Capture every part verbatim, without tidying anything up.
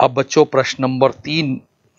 अब बच्चों प्रश्न नंबर तीन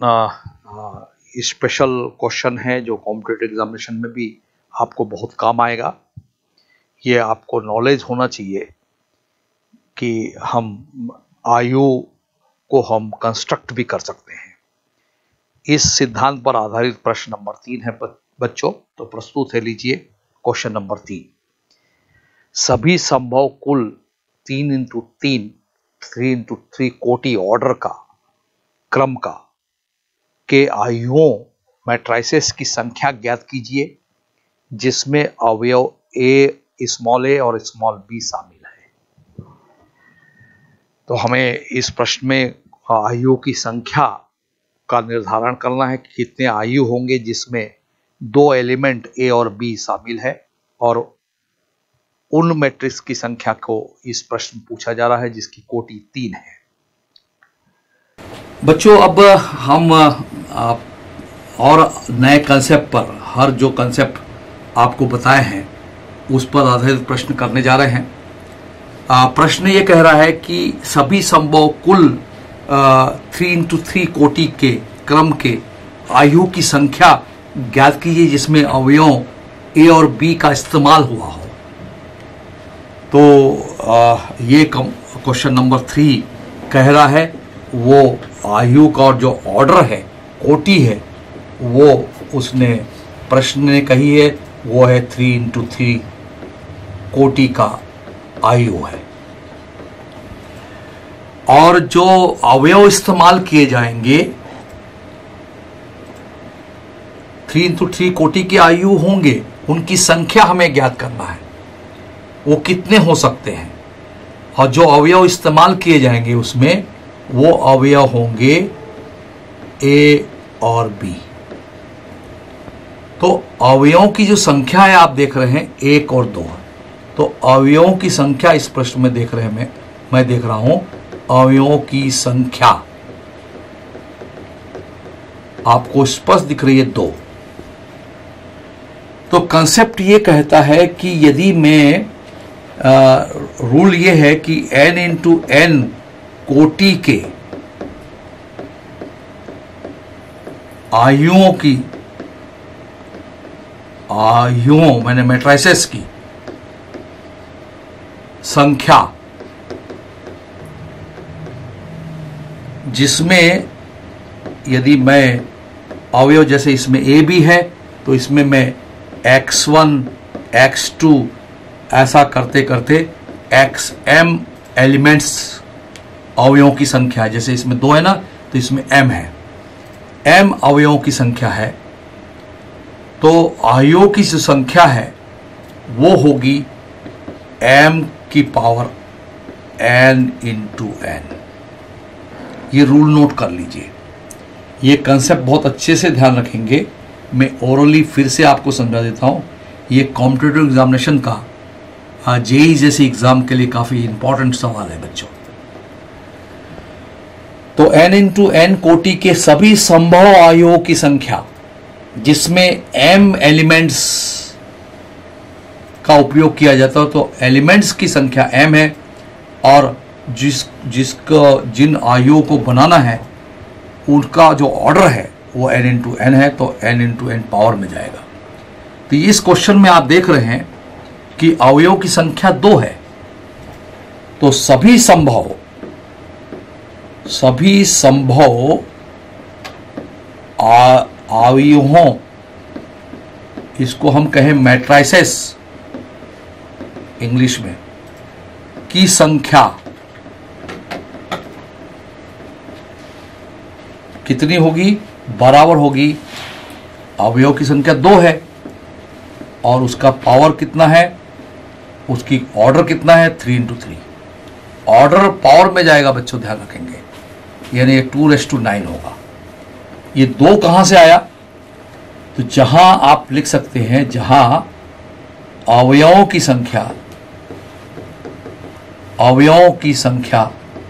स्पेशल क्वेश्चन है जो कॉम्पिटिटिव एग्जामिनेशन में भी आपको बहुत काम आएगा। ये आपको नॉलेज होना चाहिए कि हम आयु को हम कंस्ट्रक्ट भी कर सकते हैं। इस सिद्धांत पर आधारित प्रश्न नंबर तीन है बच्चों। तो प्रस्तुत है, लीजिए क्वेश्चन नंबर तीन। सभी संभव कुल तीन इंटू तीन थ्री इंटू थ्री कोटि ऑर्डर का क्रम का के आयुओं मैट्रिसेस की संख्या ज्ञात कीजिए जिसमें अवयव ए, स्मॉल ए और स्मॉल बी शामिल है। तो हमें इस प्रश्न में आयुओं की संख्या का निर्धारण करना है कि कितने आयु होंगे जिसमें दो एलिमेंट ए और बी शामिल है, और उन मैट्रिक्स की संख्या को इस प्रश्न पूछा जा रहा है जिसकी कोटि तीन है। बच्चों अब हम आप और नए कंसेप्ट पर, हर जो कंसेप्ट आपको बताए हैं उस पर आधारित प्रश्न करने जा रहे हैं। आ, प्रश्न ये कह रहा है कि सभी संभव कुल थ्री इंटू थ्री कोटि के क्रम के आयु की संख्या ज्ञात कीजिए जिसमें अवयवों ए और बी का इस्तेमाल हुआ हो। तो आ, ये क्वेश्चन नंबर थ्री कह रहा है वो आयु का और जो ऑर्डर है, कोटि है, वो उसने प्रश्न ने कही है वो है थ्री इंटू थ्री कोटि का आयु है। और जो अवयव इस्तेमाल किए जाएंगे थ्री इंटू थ्री कोटि की आयु होंगे, उनकी संख्या हमें ज्ञात करना है, वो कितने हो सकते हैं। और जो अवयव इस्तेमाल किए जाएंगे उसमें वो अवयव होंगे ए और बी। तो अवयवों की जो संख्या है आप देख रहे हैं एक और दो। तो अवयवों की संख्या इस प्रश्न में देख रहे हैं, मैं मैं देख रहा हूं अवयवों की संख्या आपको स्पष्ट दिख रही है दो। तो कंसेप्ट ये कहता है कि यदि मैं आ, रूल ये है कि n इंटू एन कोटि के आयुओं की आयुओं मैंने मैट्रिसेस की संख्या जिसमें यदि मैं अवयव जैसे इसमें ए भी है तो इसमें मैं एक्स वन एक्स टू ऐसा करते करते एक्स एम एलिमेंट्स अवयवों की संख्या है। जैसे इसमें दो है ना, तो इसमें एम है, एम अवयवों की संख्या है। तो आयुओं की जो संख्या है वो होगी एम की पावर एन इंटू एन। ये रूल नोट कर लीजिए। ये कंसेप्ट बहुत अच्छे से ध्यान रखेंगे। मैं ओरली फिर से आपको समझा देता हूं। ये कॉम्पिटिटिव एग्जामिनेशन का जेई जैसे एग्जाम के लिए काफी इंपॉर्टेंट सवाल है बच्चों। तो n इंटू एन कोटि के सभी संभव आयुओं की संख्या जिसमें m एलिमेंट्स का उपयोग किया जाता है। तो एलिमेंट्स की संख्या m है और जिस जिसको जिन आयुओं को बनाना है उनका जो ऑर्डर है वो n इंटू एन है। तो n इंटू एन पावर में जाएगा। तो इस क्वेश्चन में आप देख रहे हैं कि अवयवों की संख्या दो है। तो सभी संभव सभी संभव अवयवों, इसको हम कहें मैट्रिसेस इंग्लिश में, की संख्या कितनी होगी? बराबर होगी अवयव की संख्या दो है और उसका पावर कितना है, उसकी ऑर्डर कितना है, three into three. Order power में जाएगा बच्चों, ध्यान रखेंगे, यानी टू रेस टू नाइन होगा। ये दो कहां से आया? तो जहां आप लिख सकते हैं जहां अवयवों की संख्या अवयवों की संख्या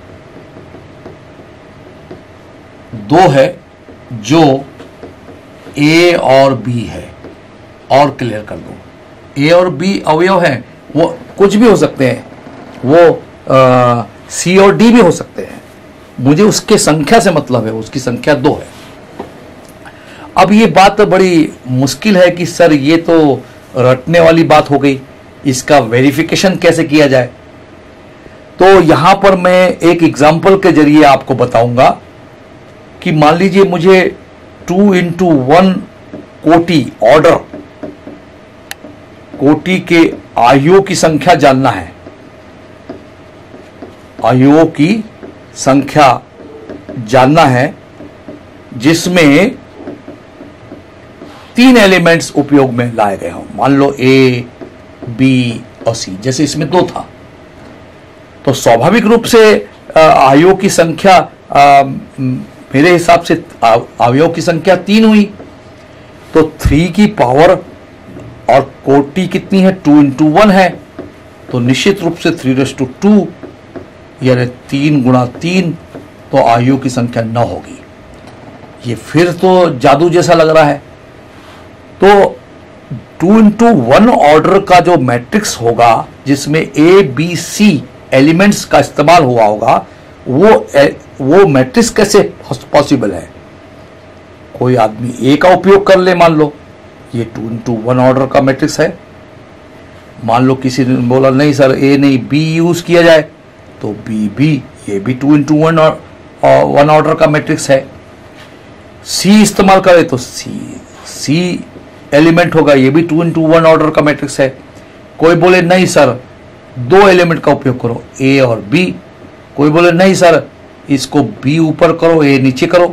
दो है जो ए और बी है। और क्लियर कर दो, ए और बी अवयव है, वो कुछ भी हो सकते हैं, वो सी और डी भी हो सकते हैं। मुझे उसके संख्या से मतलब है, उसकी संख्या दो है। अब ये बात बड़ी मुश्किल है कि सर ये तो रटने वाली बात हो गई, इसका वेरिफिकेशन कैसे किया जाए। तो यहां पर मैं एक एग्जाम्पल के जरिए आपको बताऊंगा कि मान लीजिए मुझे टू इंटू वन कोटि ऑर्डर, कोटि के आयुओं की संख्या जानना है, आयुओं की संख्या जानना है जिसमें तीन एलिमेंट्स उपयोग में लाए गए हों। मान लो ए, बी और सी, जैसे इसमें दो था, तो स्वाभाविक रूप से आयुओं की संख्या आ, मेरे हिसाब से अवयवों की संख्या तीन हुई। तो थ्री की पावर और कोटि कितनी है, टू इंटू वन है, तो निश्चित रूप से थ्री रेस टू टू यानी तीन गुणा तीन, तो आयुओं की संख्या नौ होगी। ये फिर तो जादू जैसा लग रहा है। तो टू इंटू वन ऑर्डर का जो मैट्रिक्स होगा जिसमें ए बी सी एलिमेंट्स का इस्तेमाल हुआ होगा, वो वो मैट्रिक्स कैसे पॉसिबल है। कोई आदमी ए का उपयोग कर ले, मान लो ये टू इंटू वन ऑर्डर का मैट्रिक्स है। मान लो किसी ने बोला नहीं सर ए नहीं बी यूज किया जाए, तो बी बी ये भी two into one one order का मैट्रिक्स है। सी इस्तेमाल करे तो सी सी एलिमेंट होगा, ये भी टू इंटू वन ऑर्डर का मैट्रिक्स है। कोई बोले नहीं सर दो एलिमेंट का उपयोग करो, ए और बी। कोई बोले नहीं सर इसको बी ऊपर करो ए नीचे करो।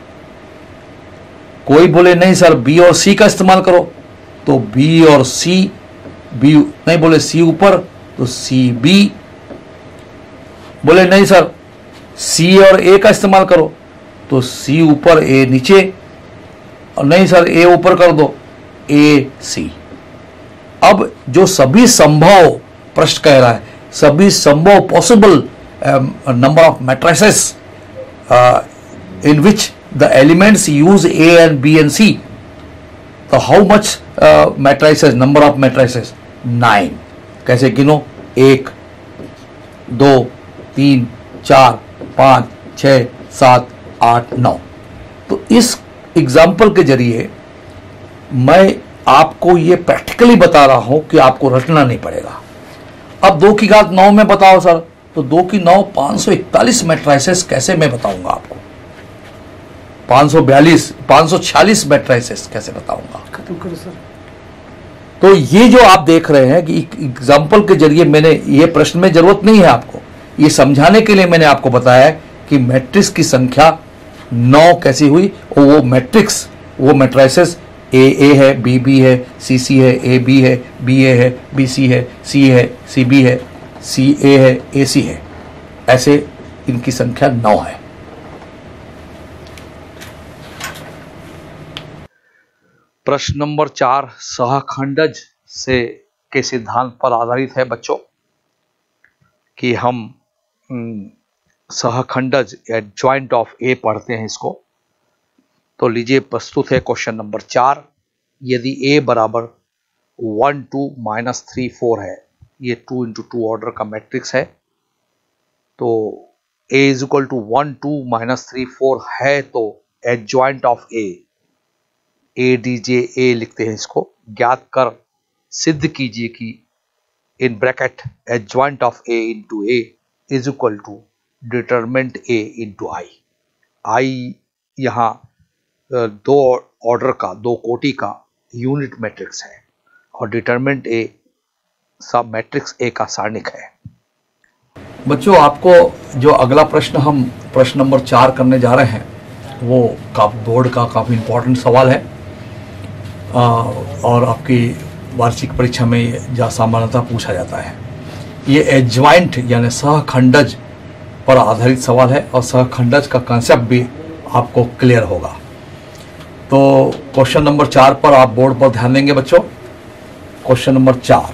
कोई बोले नहीं सर बी और सी का इस्तेमाल करो, तो बी और सी, बी नहीं बोले सी ऊपर तो सी बी। बोले नहीं सर सी और ए का इस्तेमाल करो, तो सी ऊपर ए नीचे, और नहीं सर ए ऊपर कर दो ए सी। अब जो सभी संभव प्रश्न कह रहा है, सभी संभव possible number of matrices in which the elements use A and B and C, तो how much matrices, number of matrices nine. कैसे गिनो, एक दो तीन चार पांच छह सात आठ नौ। तो इस एग्जाम्पल के जरिए मैं आपको ये प्रैक्टिकली बता रहा हूं कि आपको रटना नहीं पड़ेगा। अब दो की घात नौ में बताओ सर, तो दो की नौ पांच सौ इकतालीस मैट्रिसेस कैसे मैं बताऊंगा आपको, पांच सौ बयालीस पांच सौ छियालीस मैट्रिसेस कैसे बताऊंगा। खत्म करो सर। तो ये जो आप देख रहे हैं कि एग्जाम्पल के जरिए मैंने, ये प्रश्न में जरूरत नहीं है आपको, ये समझाने के लिए मैंने आपको बताया कि मैट्रिक्स की संख्या नौ कैसी हुई। और वो मैट्रिक्स, वो मैट्रिसेस ए ए है, बी बी है, सी सी है, ए बी है, बी ए है, बी सी है, सी है, सी बी है, सी ए है, ए सी है, ऐसे इनकी संख्या नौ है। प्रश्न नंबर चार सहखंडज से के सिद्धांत पर आधारित है बच्चों, कि हम सहखंडज या ज्वाइंट ऑफ ए पढ़ते हैं इसको। तो लीजिए प्रस्तुत है क्वेश्चन नंबर चार। यदि ए बराबर one two minus three four है, ये टू इंटू टू ऑर्डर का मैट्रिक्स है, तो A is equal to one two minus three four है, तो adjoint of A, A D J A लिखते हैं इसको, ज्ञात कर सिद्ध कीजिए कि in bracket adjoint of A into A is equal to determinant A into I. I यहाँ दो ऑर्डर का, दो कोटि का यूनिट मैट्रिक्स है, और डिटरमिनेंट ए सब मैट्रिक्स ए का सारणिक है। बच्चों आपको जो अगला प्रश्न हम प्रश्न नंबर चार करने जा रहे हैं, वो काफी बोर्ड का काफी इंपॉर्टेंट सवाल है, आ, और आपकी वार्षिक परीक्षा में जा सामान्यतः पूछा जाता है। ये एडज्वाइंट यानी सहखंडज पर आधारित सवाल है, और सहखंडज का कंसेप्ट भी आपको क्लियर होगा। तो क्वेश्चन नंबर चार पर आप बोर्ड पर ध्यान देंगे बच्चों। क्वेश्चन नंबर चार,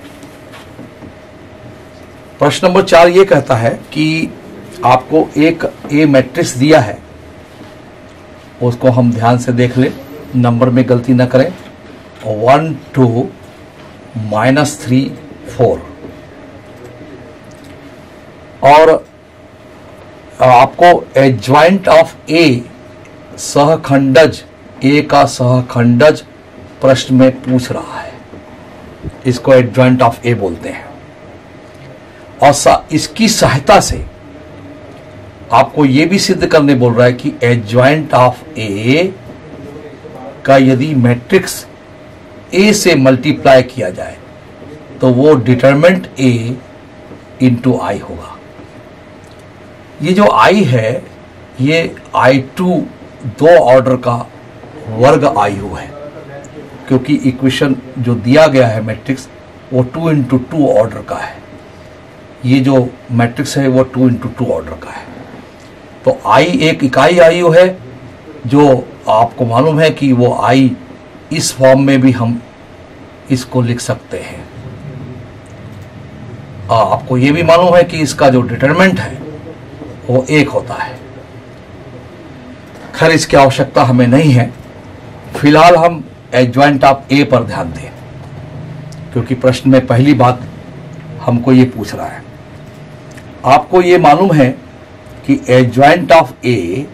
प्रश्न नंबर चार ये कहता है कि आपको एक ए मैट्रिक्स दिया है, उसको हम ध्यान से देख लें, नंबर में गलती ना करें। One two minus three four, और आपको एडजॉइंट ऑफ ए, सहखंडज ए का सहखंडज प्रश्न में पूछ रहा है, इसको एडजॉइंट ऑफ ए बोलते हैं। और इसकी सहायता से आपको यह भी सिद्ध करने बोल रहा है कि एडजॉइंट ऑफ ए का यदि मैट्रिक्स ए से मल्टीप्लाई किया जाए तो वो डिटरमिनेंट ए इंटू आई होगा। ये जो आई है ये आई टू दो ऑर्डर का वर्ग आयु है, क्योंकि इक्वेशन जो दिया गया है मैट्रिक्स वो टू इंटू टू ऑर्डर का है। ये जो मैट्रिक्स है वो टू इंटू टू ऑर्डर का है। तो आई एक इकाई आयु है, जो आपको मालूम है कि वो आई इस फॉर्म में भी हम इसको लिख सकते हैं। आपको ये भी मालूम है कि इसका जो डिटरमिनेंट है वो एक होता है। खैर इसकी आवश्यकता हमें नहीं है, फिलहाल हम एडजॉइंट ऑफ ए पर ध्यान दें, क्योंकि प्रश्न में पहली बात हमको ये पूछ रहा है। आपको ये मालूम है कि एडजॉइंट ऑफ ए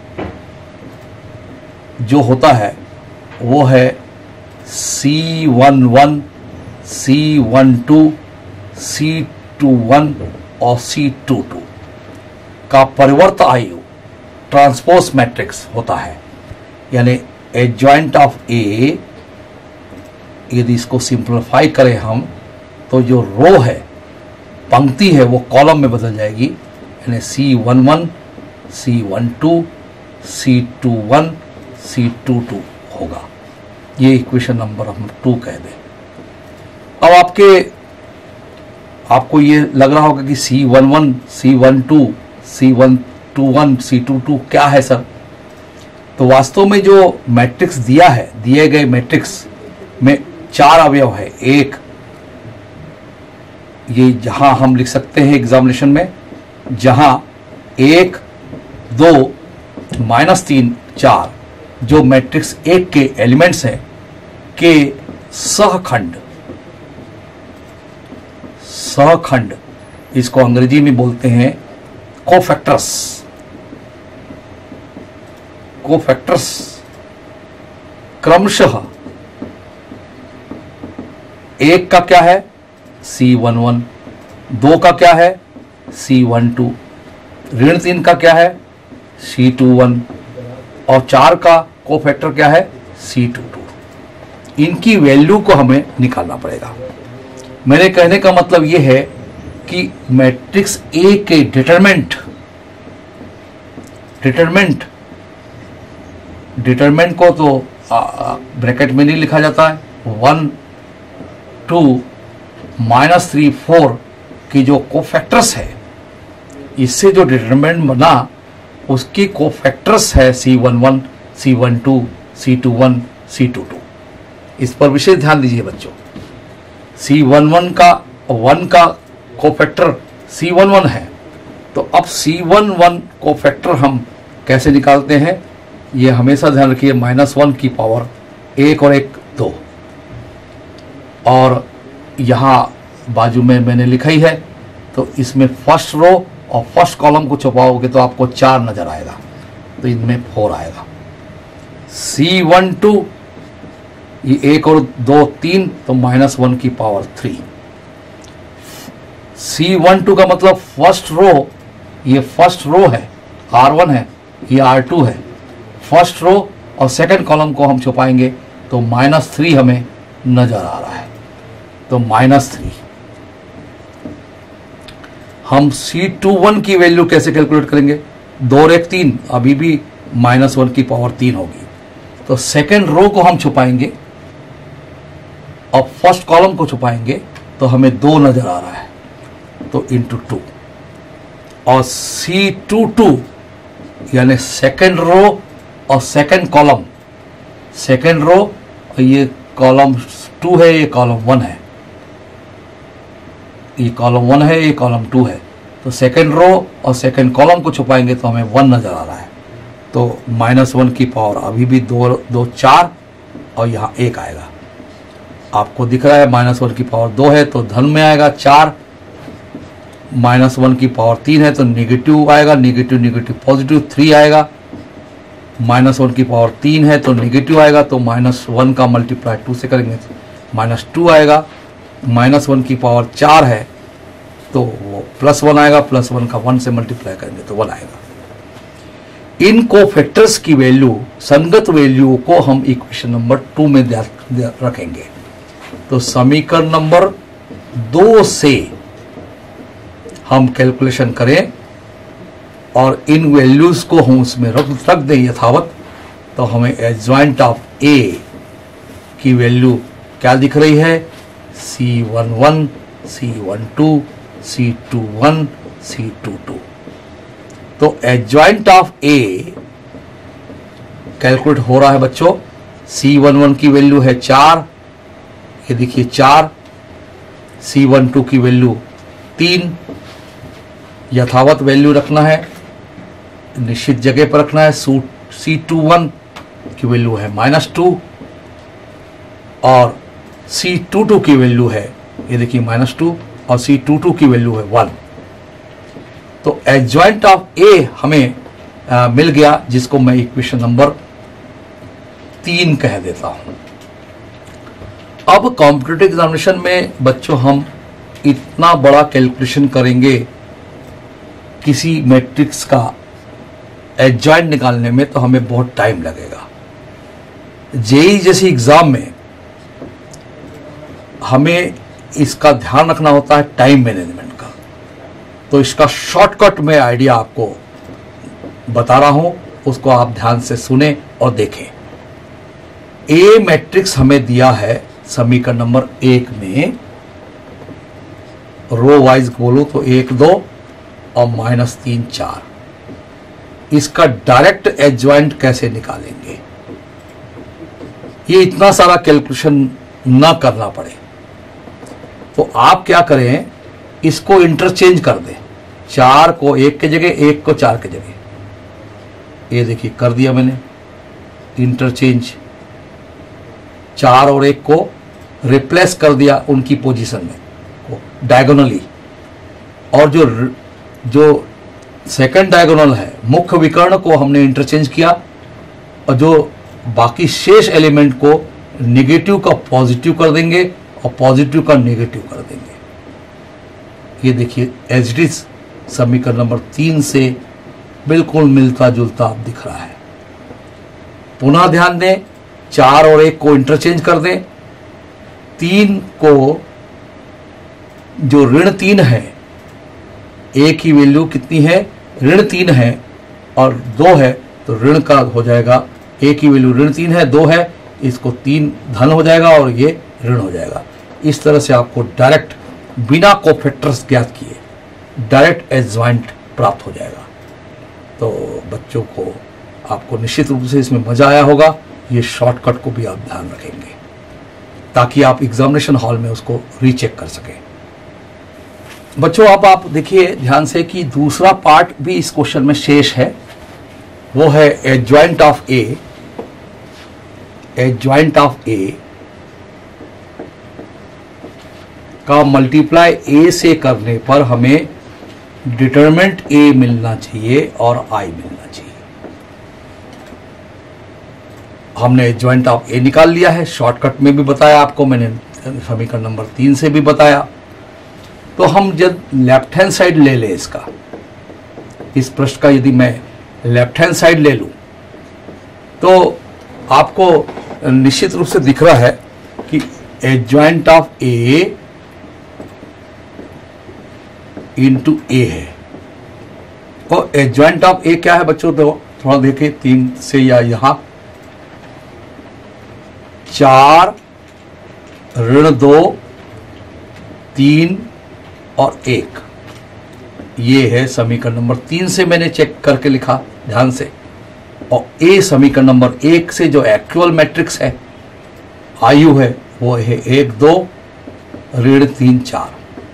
जो होता है वो है C one one, C one two, C two one और सी टू टू का परिवर्त आयु ट्रांसपोज मैट्रिक्स होता है। यानी एडजॉइंट ऑफ ए, यदि इसको सिंप्लीफाई करें हम तो जो रो है, पंक्ति है, वो कॉलम में बदल जाएगी। यानी C one one, C one two, C two one, C two two होगा। ये इक्वेशन नंबर हम टू कह दें। अब आपके आपको ये लग रहा होगा कि C one one, C one two, C one two one, C two two क्या है सर? तो वास्तव में जो मैट्रिक्स दिया है, दिए गए मैट्रिक्स में चार अवयव है। एक, ये जहां हम लिख सकते हैं एग्जामिनेशन में, जहां एक, दो, माइनस तीन, चार, जो मैट्रिक्स एक के एलिमेंट्स हैं के सहखंड, सहखंड इसको अंग्रेजी में बोलते हैं कोफैक्टर्स, कोफैक्टर्स क्रमशः एक का क्या है सी वन वन, दो का क्या है सी वन टू, ऋण तीन का क्या है सी टू वन और चार का कोफैक्टर क्या है सी टू टू। इनकी वैल्यू को हमें निकालना पड़ेगा। मेरे कहने का मतलब यह है कि मैट्रिक्स ए के डिटरमिनेंट डिटरमिनेंट डिटरमिनेंट को तो ब्रैकेट में नहीं लिखा जाता है। One two minus three four की जो कोफैक्टर्स है, इससे जो डिटरमिनेंट बना उसकी कोफैक्टर्स है C one one, C one two, C two one, C two two. इस पर विशेष ध्यान दीजिए बच्चों। सी वन वन का वन का कोफैक्टर सी वन वन है, तो अब सी वन वन कोफैक्टर हम कैसे निकालते हैं, ये हमेशा ध्यान रखिए। माइनस वन की पावर एक और एक दो, और यहाँ बाजू में मैंने लिखा ही है, तो इसमें फर्स्ट रो और फर्स्ट कॉलम को छुपाओगे तो आपको चार नजर आएगा, तो इनमें फोर आएगा। सी वन टू, ये एक और दो तीन, तो माइनस वन की power three. C one two का मतलब फर्स्ट रो, ये फर्स्ट रो है, आर वन है, ये आर टू है। फर्स्ट रो और सेकंड कॉलम को हम छुपाएंगे तो माइनस थ्री हमें नजर आ रहा है, तो माइनस थ्री। हम सी टू वन की वैल्यू कैसे कैलकुलेट करेंगे, दो और एक तीन, अभी भी माइनस वन की पावर तीन होगी। तो सेकेंड रो को हम छुपाएंगे और फर्स्ट कॉलम को छुपाएंगे तो हमें दो नजर आ रहा है, तो इंटू टू। और सी टू टू यानी सेकेंड रो और सेकेंड कॉलम, सेकेंड रो और ये कॉलम टू है, ये कॉलम वन है, ये कॉलम वन है, ये कॉलम टू है। तो सेकेंड रो और सेकेंड कॉलम को छुपाएंगे तो हमें वन नजर आ रहा है, तो माइनस वन की पावर अभी भी दो दो चार और यहाँ एक आएगा। आपको दिख रहा है माइनस वन की पावर दो है तो धन में आएगा चार, माइनस वन की पावर तीन है तो निगेटिव आएगा, निगेटिव निगेटिव पॉजिटिव थ्री आएगा। माइनस वन की पावर तीन है तो निगेटिव आएगा, तो माइनस वन का मल्टीप्लाई टू से करेंगे तो माइनस टू आएगा। माइनस वन की पावर चार है तो वो प्लस वन आएगा, प्लस वन का वन से मल्टीप्लाई करेंगे तो वन आएगा। इन कोफैक्टर्स की वैल्यू, संगत वैल्यू को हम इक्वेशन नंबर टू में दे, दे रखेंगे। तो समीकरण नंबर दो से हम कैलकुलेशन करें और इन वैल्यूज को हम उसमें रख रख दें यथावत, तो हमें एडजॉइंट ऑफ ए की वैल्यू क्या दिख रही है, C one one, C one two, C two one, C two two. तो एडजॉइंट ऑफ ए कैलकुलेट हो रहा है बच्चों। सी वन वन की वैल्यू है चार, ये देखिए चार। सी वन टू की वैल्यू तीन, यथावत वैल्यू रखना है, निश्चित जगह पर रखना है। सी टू वन की वैल्यू है माइनस टू और सी टू टू की वैल्यू है, ये देखिए माइनस टू, और सी टू टू की वैल्यू है वन। तो एडजॉइंट ऑफ ए हमें आ, मिल गया, जिसको मैं इक्वेशन नंबर तीन कह देता हूं। अब कॉम्पिटिटिव एग्जामिनेशन में बच्चों हम इतना बड़ा कैलकुलेशन करेंगे किसी मैट्रिक्स का एडजॉइंट निकालने में, तो हमें बहुत टाइम लगेगा। जेई जैसी एग्जाम में हमें इसका ध्यान रखना होता है टाइम मैनेजमेंट का। तो इसका शॉर्टकट में आइडिया आपको बता रहा हूं, उसको आप ध्यान से सुने और देखें। ए मैट्रिक्स हमें दिया है समीकरण नंबर एक में, रो वाइज बोलो तो एक दो और माइनस तीन चार। इसका डायरेक्ट एडजॉइंट कैसे निकालेंगे, ये इतना सारा कैलकुलेशन ना करना पड़े, तो आप क्या करें, इसको इंटरचेंज कर दें। चार को एक के जगह, एक को चार के जगह, ये देखिए कर दिया मैंने इंटरचेंज। चार और एक को रिप्लेस कर दिया उनकी पोजीशन में डायगोनली, और जो जो सेकंड डायगोनल है मुख्य विकर्ण को हमने इंटरचेंज किया, और जो बाकी शेष एलिमेंट को नेगेटिव का पॉजिटिव कर देंगे और पॉजिटिव का नेगेटिव कर देंगे। ये देखिए एज इट इज समीकरण नंबर तीन से बिल्कुल मिलता जुलता आप दिख रहा है। पुनः ध्यान दें, चार और एक को इंटरचेंज कर दें। तीन को, जो ऋण तीन है, ए की वैल्यू कितनी है, ऋण तीन है और दो है, तो ऋण का हो जाएगा, ए की वैल्यू ऋण तीन है, दो है, इसको तीन धन हो जाएगा और ये ऋण हो जाएगा। इस तरह से आपको डायरेक्ट बिना कोफैक्टर्स ज्ञात किए डायरेक्ट एडजॉइंट प्राप्त हो जाएगा। तो बच्चों को, आपको निश्चित रूप से इसमें मजा आया होगा। ये शॉर्टकट को भी आप ध्यान रखेंगे ताकि आप एग्जामिनेशन हॉल में उसको रीचेक कर सकें। बच्चों अब आप देखिए ध्यान से कि दूसरा पार्ट भी इस क्वेश्चन में शेष है, वो है adjoint of A. Adjoint of A का मल्टीप्लाई ए से करने पर हमें डिटरमिनेंट ए मिलना चाहिए और आई मिलना चाहिए। हमने एडजॉइंट ऑफ ए निकाल लिया है, शॉर्टकट में भी बताया आपको मैंने, समीकरण नंबर तीन से भी बताया। तो हम जब लेफ्ट हैंड साइड ले लें इसका, इस प्रश्न का यदि मैं लेफ्ट हैंड साइड ले लूं तो आपको निश्चित रूप से दिख रहा है कि adjoint of A into A है। और एडजॉइंट ऑफ ए क्या है बच्चों, तो थोड़ा देखिए तीन से, या यहां चार ऋण दो, तीन और एक, ये है समीकरण नंबर तीन से मैंने चेक करके लिखा ध्यान से। और ए समीकरण नंबर एक से जो एक्चुअल मैट्रिक्स है, आयु है, वो है एक दो ऋण तीन चार।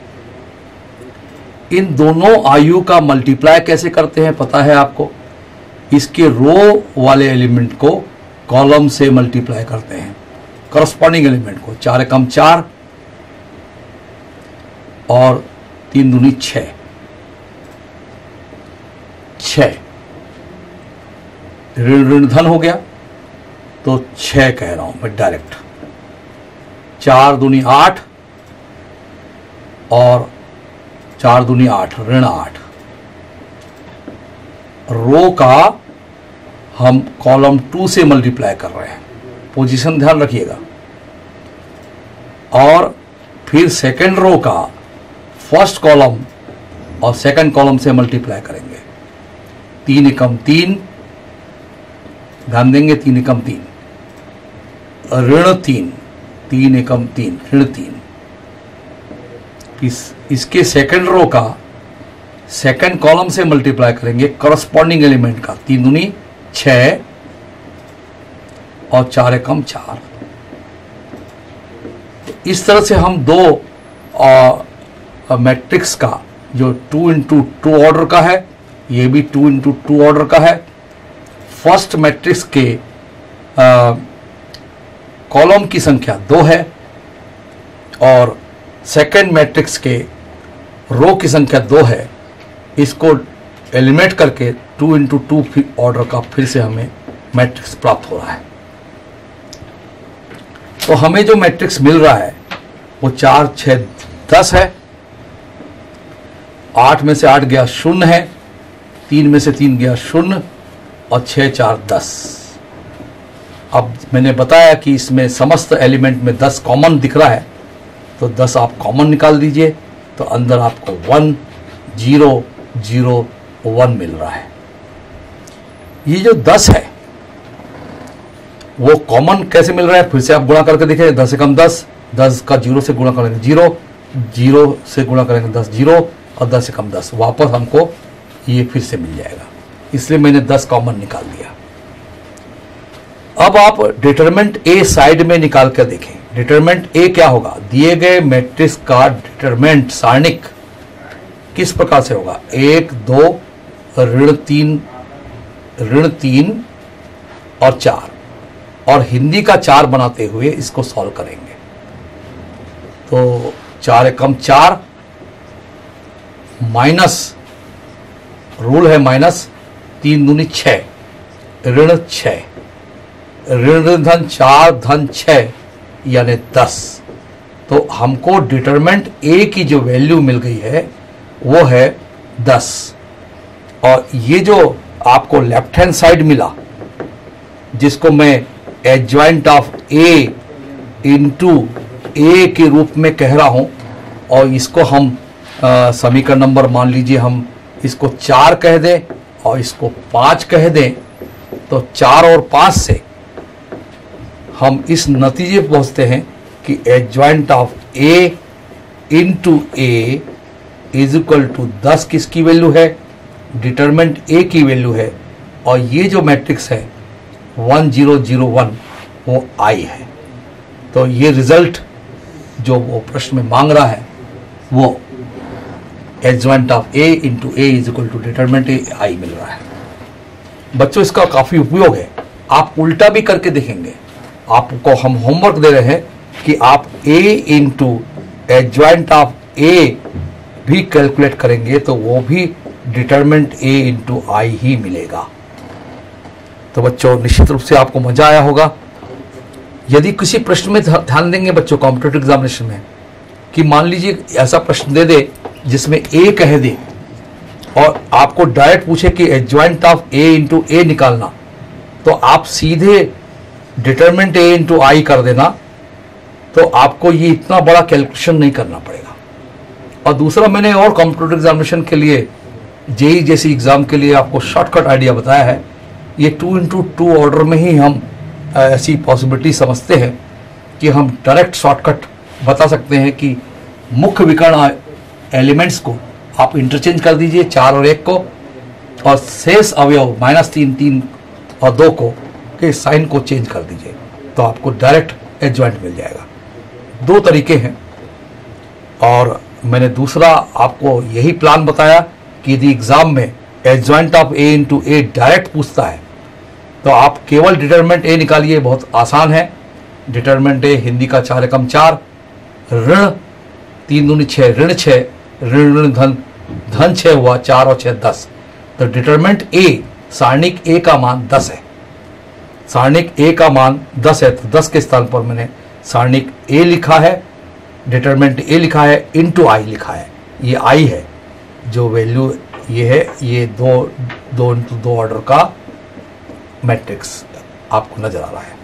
इन दोनों आयु का मल्टीप्लाई कैसे करते हैं पता है आपको, इसके रो वाले एलिमेंट को कॉलम से मल्टीप्लाई करते हैं, करस्पॉन्डिंग एलिमेंट को। चार कम चार और तीन दूनी छः, छः, ऋण ऋण धन हो गया तो छः कह रहा हूं मैं डायरेक्ट। चार दूनी आठ और चार दूनी आठ, ऋण आठ। रो का हम कॉलम टू से मल्टीप्लाई कर रहे हैं, पोजीशन ध्यान रखिएगा। और फिर सेकंड रो का फर्स्ट कॉलम और सेकंड कॉलम से मल्टीप्लाई करेंगे। तीन एकम तीन, ध्यान देंगे, तीन एकम तीन, ऋण तीन, तीन एकम तीन, ऋण तीन। इस इसके सेकंड रो का सेकंड कॉलम से मल्टीप्लाई करेंगे करस्पॉन्डिंग एलिमेंट का। तीन दूनी छः और चार एकम चार। इस तरह से हम दो मैट्रिक्स का, जो टू इंटू टू ऑर्डर का है, ये भी टू इंटू टू ऑर्डर का है। फर्स्ट मैट्रिक्स के कॉलम की संख्या दो है और सेकंड मैट्रिक्स के रो की संख्या दो है। इसको एलिमिनेट करके टू इंटू टू ऑर्डर का फिर से हमें मैट्रिक्स प्राप्त हो रहा है। तो हमें जो मैट्रिक्स मिल रहा है वो चार छः दस है। आठ में से आठ गया शून्य है, तीन में से तीन गया शून्य और छः चार दस। अब मैंने बताया कि इसमें समस्त एलिमेंट में दस कॉमन दिख रहा है, तो दस आप कॉमन निकाल दीजिए तो अंदर आपको वन जीरो जीरो वन मिल रहा है। ये जो दस है वो कॉमन कैसे मिल रहा है, फिर से आप गुणा करके देखें। दस से कम दस, दस का जीरो से गुणा करेंगे जीरो, जीरो से गुणा करेंगे दस, जीरो, और दस से कम दस, वापस हमको ये फिर से मिल जाएगा। इसलिए मैंने दस कॉमन निकाल दिया। अब आप डिटरमिनेंट ए साइड में निकाल कर देखें। डिटरमिनेंट ए क्या होगा, दिए गए मैट्रिक्स का डिटरमिनेंट सारणिक किस प्रकार से होगा, एक दो ऋण तीन, ऋण तीन और चार, और हिंदी का चार बनाते हुए इसको सॉल्व करेंगे। तो चार एकम चार माइनस, रूल है माइनस, तीन दूनी छः, ऋण छः, ऋण धन चार धन छः यानी दस। तो हमको डिटरमिनेंट ए की जो वैल्यू मिल गई है वो है दस। और ये जो आपको लेफ्ट हैंड साइड मिला, जिसको मैं adjoint of A into A के रूप में कह रहा हूं, और इसको हम समीकरण नंबर मान लीजिए हम इसको चार कह दें और इसको पाँच कह दें, तो चार और पाँच से हम इस नतीजे पर पहुंचते हैं कि adjoint of A into A is equal to दस किसकी वैल्यू है, डिटरमिनेंट ए की वैल्यू है। और ये जो मैट्रिक्स है वन जीरो जीरो वन वो आई है। तो ये रिजल्ट जो वो प्रश्न में मांग रहा है वो adjoint of A into A is equal to determinant A I मिल रहा है। बच्चों इसका काफी उपयोग है, आप उल्टा भी करके देखेंगे। आपको हम होमवर्क दे रहे हैं कि आप A into adjoint of A भी कैलकुलेट करेंगे तो वो भी डिटरमिनेंट ए इंटू आई ही मिलेगा। तो बच्चों निश्चित रूप से आपको मजा आया होगा। यदि किसी प्रश्न में ध्यान देंगे बच्चों कॉम्पिटिटिव एग्जामिनेशन में, कि मान लीजिए ऐसा प्रश्न दे दे जिसमें ए कह दे और आपको डायरेक्ट पूछे कि adjoint of A into A निकालना, तो आप सीधे डिटरमिनेंट ए इंटू आई कर देना, तो आपको ये इतना बड़ा कैलकुलेशन नहीं करना पड़ेगा। और दूसरा, मैंने और कॉम्पिटिटिव एग्जामिनेशन के लिए, जेई जैसी एग्जाम के लिए आपको शॉर्टकट आइडिया बताया है। ये टू इंटू टू ऑर्डर में ही हम ऐसी पॉसिबिलिटी समझते हैं कि हम डायरेक्ट शॉर्टकट बता सकते हैं कि मुख्य विकर्ण एलिमेंट्स को आप इंटरचेंज कर दीजिए, चार और एक को, और शेष अवयव माइनस तीन, तीन और दो को के साइन को चेंज कर दीजिए, तो आपको डायरेक्ट एडजॉइंट मिल जाएगा। दो तरीके हैं। और मैंने दूसरा आपको यही प्लान बताया कि यदि एग्जाम में adjoint of A into A direct पूछता है तो आप केवल डिटरमिनेंट ए निकालिए, बहुत आसान है। डिटरमिनेंट ए हिंदी का चार एकम चार, ऋण तीन दूनी छः, ऋण छः, ऋण ऋण धन धन छः हुआ, चार और छः दस। तो डिटरमिनेंट ए, सारणिक ए का मान दस है, सारणिक ए का मान दस है, तो दस के स्थान पर मैंने सारणिक ए लिखा है, डिटरमिनेंट ए लिखा है, इनटू आई लिखा है। ये आई है जो वैल्यू ये है, ये दो दो इंटू दो ऑर्डर का मैट्रिक्स आपको नजर आ रहा है।